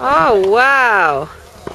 Oh, wow.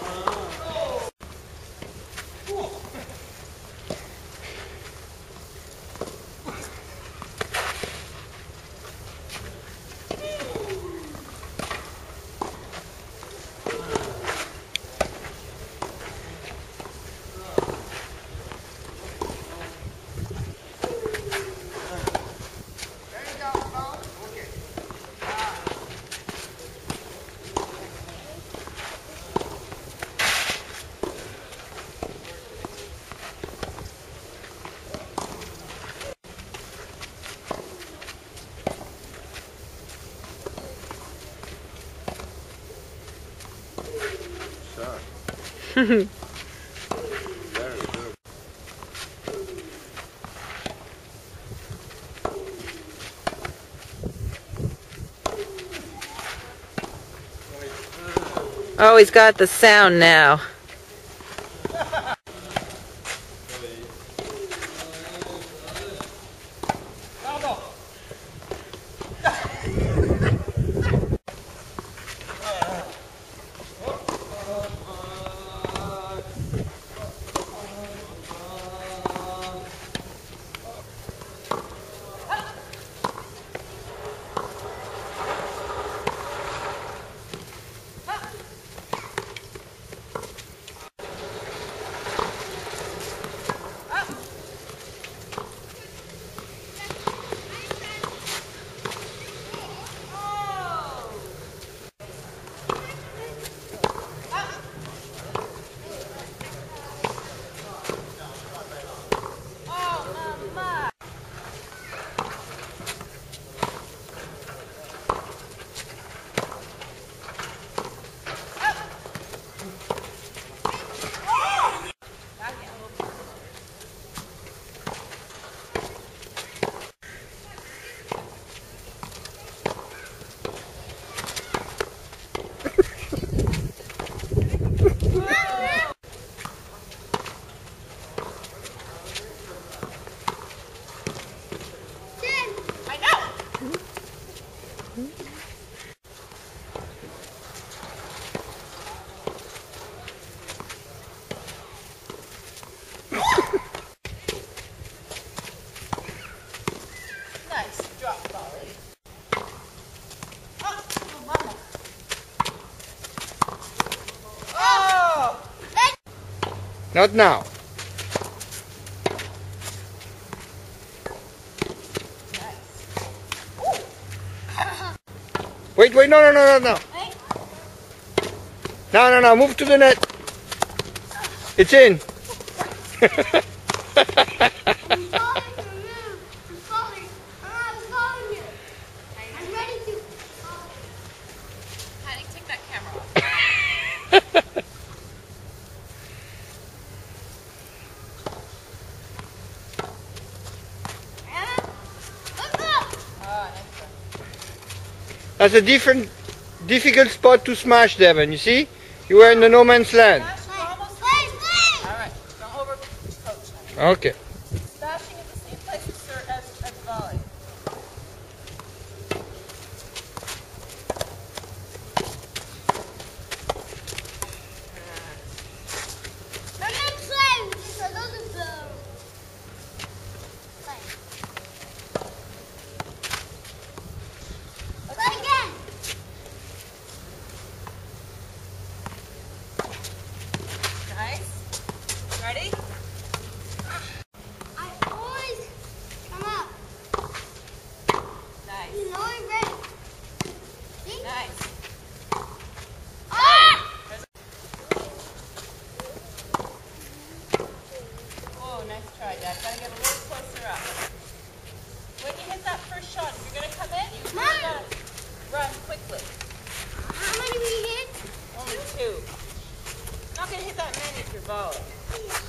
Very good. Oh, he's got the sound now. Not now. Wait, no. No, move to the net. It's in. That's a difficult spot to smash, Devon, you see? You were in the no man's land. Alright, don't overcoach. Okay. Smashing at the same place as volley. Ready? I always come up. Nice. You know I'm ready. See? Nice. Ah! Oh, nice try, Dad. Gotta get a little closer up. When you hit that first shot, if you're gonna come in, you really gotta run quickly. How many we hit? Only 2. Not gonna hit that many if you're volley.